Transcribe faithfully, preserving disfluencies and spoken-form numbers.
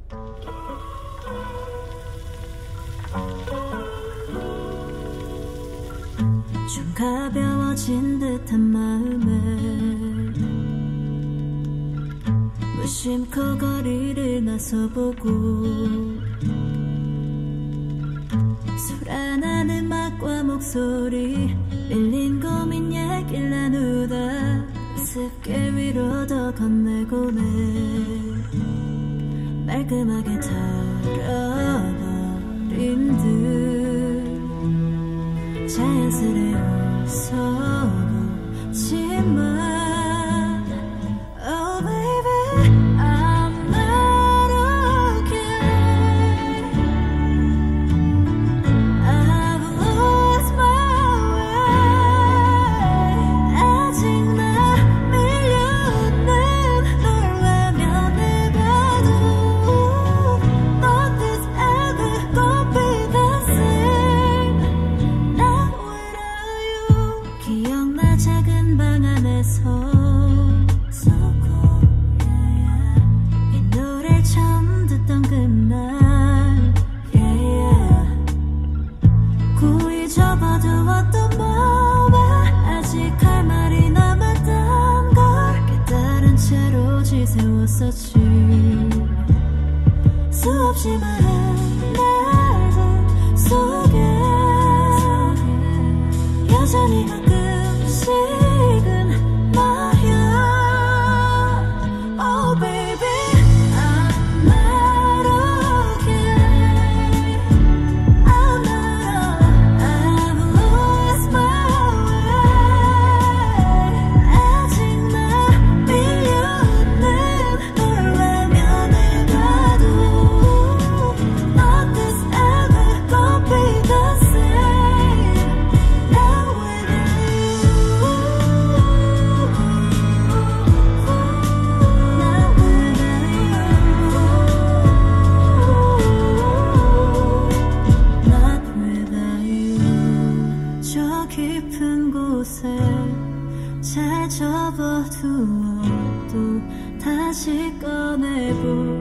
좀 가벼워진 듯한 마음에 무심코 거리를 나서보고 소란한 음악과 목소리 밀린 고민 얘길 나누다 우습게 위로 더 건네고네 말끔하게 털어버린 듯 자연스레 웃어보지만 Oh baby I'm not okay I've lost my way 아직 나 밀려오는 널 외면해봐도 Nothing's ever gonna be the same Not without you 기억나 작은 방 안에서 So cold, yeah, yeah. 이 노래를 처음 듣던 그날 yeah, yeah. 고이 접어두었던 마음에 아직 할 말이 남았던 걸 깨달은 채로 지새웠었지 수없이 많은 날들 속에 여전히 가끔씩은 나야 Oh baby I'm not okay I'm not I've lost my way 아직 나 밀려오는 널 외면해봐도 Nothing's ever gonna be the same Not without you Not without you Not without you 저 깊은 곳에 잘 접어두어도 다시 꺼내볼